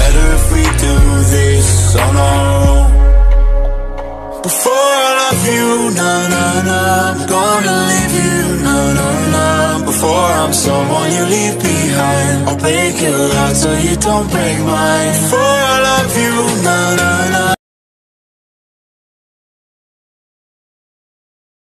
better if we do this on our own. Before I love you, nah, nah, nah, I'm gonna leave you, nah, nah, nah. Before I'm someone you leave behind, I'll break your heart so you don't break mine. Before I love